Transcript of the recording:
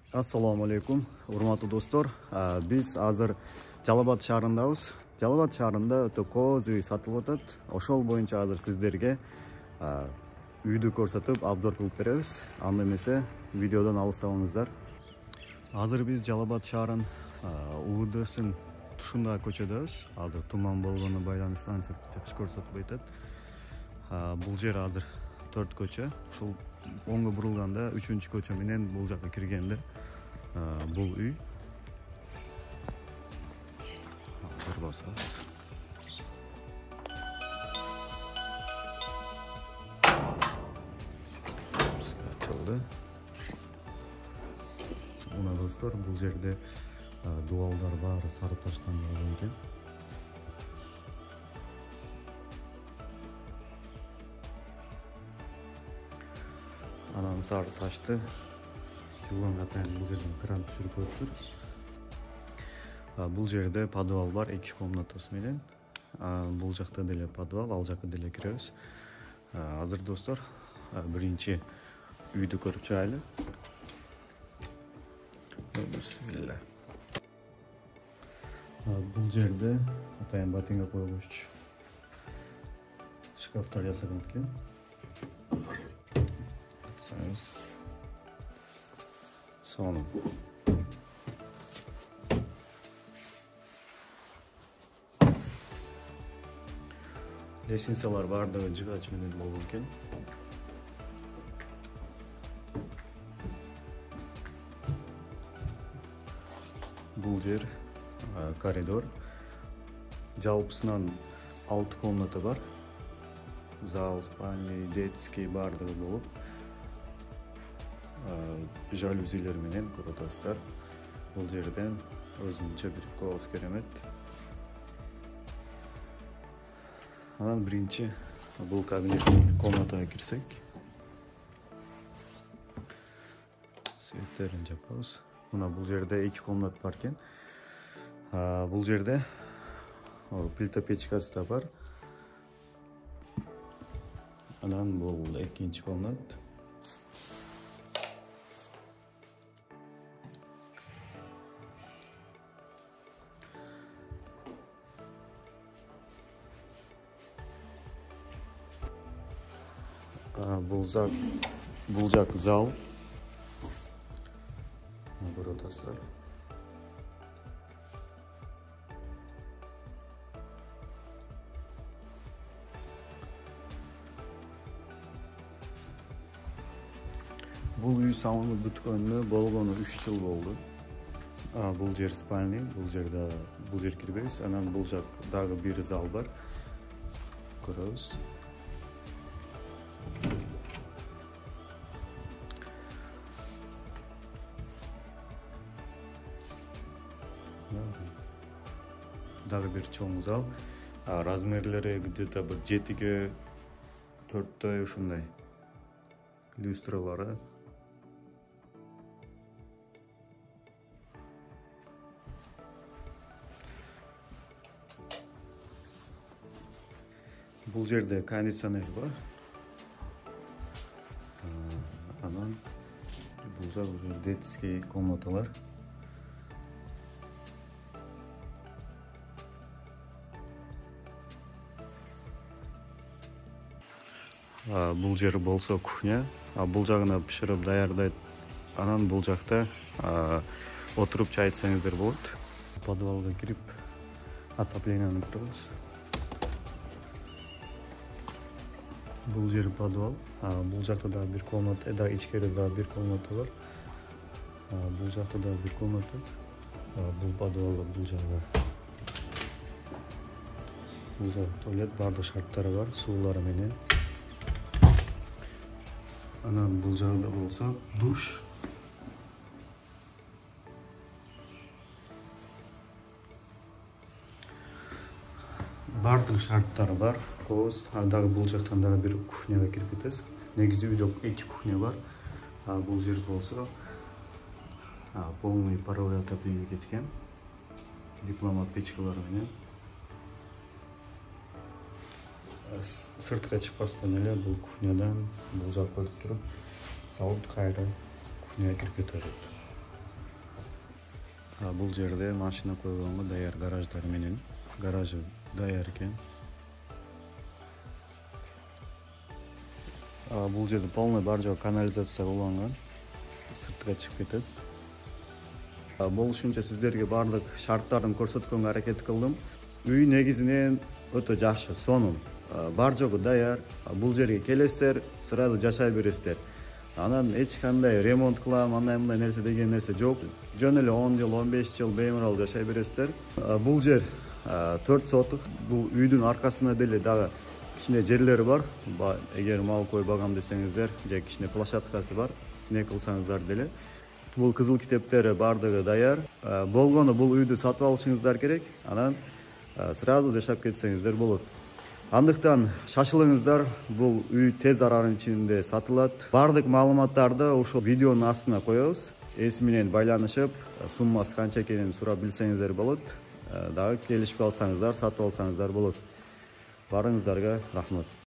Assalomu alaykum, hurmatli do'stlar. Biz hozir Jalobod shahrindamiz. Jalobod shahrida to'qqiz uy sotib o'tadi. O'shol bo'yicha hozir sizlarga uyni ko'rsatib, obzor qilib beramiz. Anda esa videodan alıştavыңыздар. Hozir biz Jalobod shahrin Uvidisin tushunda ko'chadamiz. Hozir tuman bo'lgani байланышtan chiqish ko'rsatib o'tadi. Bu yer hozir 4 ko'cha. Shul o'ngga burilganda 3-ko'cha bilan bu yoqqa kirganda bu uy. Hozir bosamiz. Açıldı. Ona dostlar, bu yerda duallar var, sarı taştan yapılgan. Anan sarı taştı. Juvan zaten bu yerden kran düşürüp ötür. Bu yerde podval var, 2 komnatası bilen. Bu жақта деле podval, ал жаққа деле kiremiz. Hazır dostlar, birinci uydu ko'rib chiqaylik. Bismillah. Bu yerde atayan botinga qo'yilish shkaflar yasalgan ekan. Açsangiz sonu. Lesinsalar vardı, cıgaç bilen bo'lgan. Bu yer koridor. Жалпысынан 6 komnata var. Zal, spальный, детский бардығы болып. Жалюзилер менен көрөтасыздар. Бұл жерден өзүнчө bir голос керемет. Анан биринчи бул кабинет комнатага кирсек. Светтерин жапабыз. Мына бул жерде 2 комнат бар экен. Бул жерде плита печкасы да бар. Анан бул 2-нчи комнат. Bulacak zal. Burası. Bu uy salonu бүткөнү болгону 3 жыл болду. Бул жер спальный, бул жер кирбейбиз. Анан бул жак дагы бир зал бар. Көрөбүз. Дагы бир чоң зал. Размерлери где-то 7-ге 4-дөй ушундай. Люстралары. Бул жерде кондиционер бар. Анан бул жак уже детский комнаталар. Бул жер болсо кухня, бул жагына пиширип даярдайт. Анан бул жакта отуруп чай ичсеңиздер болот. Подвалга кирип отопленияны көрөбүз. Бул жер подвал. Бул жакта да бир комната, да ичкериде да бир комната бар. Бул жакта да бир комната. Бул подвалга бул жагы. Бул жагы туалет, бардык шарттары бар, суулары менен. Анан бул жагында болсо душ. Бардык шарттары бар. Коз, дагы бул жактан дагы бир кухняга кирип кетесиз. Негизи үйдө 2 кухня бар. Бул жер болсо полный паровой отопление кеткен. Дипломат печкалары менен. Сыртқа чыкпастан эле бул кухнядан бул жакка өтүп туруп салып кайра кухняга кирип кетет. Бул жерде машина койгонго даяр гараждар менен. Гаражы даяр экен. Бул жерде полный бар жок канализация уланган. Сыртка чыгып кетет. Болушунча сиздерге бардык шарттарын көрсөткөнгө аракет кылдым. Үй негизинен өтө жакшы, сонун. Бар жогу даяр. Бул жерге келесиздер, сразу жашай бересиздер. Анан эч кандай ремонт кылам, андай мындай нерсе деген нерсе жок. Жөн эле 10 жыл, 15 жыл беймарал жашай бересиздер. Бул жер 4 соток. Бул үйдүн аркасында деле дагы кичине жерлери бар. Эгер мал кой багам десеңиздер, же кичине площадкасы бар. Не кылсаңыздар деле. Бул кызыл китептери бардыгы даяр. Болгону бул үйдү сатып алышыңыздар керек. Анан сразу жашап кетсеңиздер болот. Андыктан шашылыңыздар, бул үй тез аранын ичинде сатылат. Бардык маалыматтарды ошол видеонун астына коебуз. Эси менен байланышып, суммасы канча экенин сурап билсеңиздер болот. Дагы келишип алсаңыздар, сатып алсаңыздар болот. Барыңыздарга рахмат.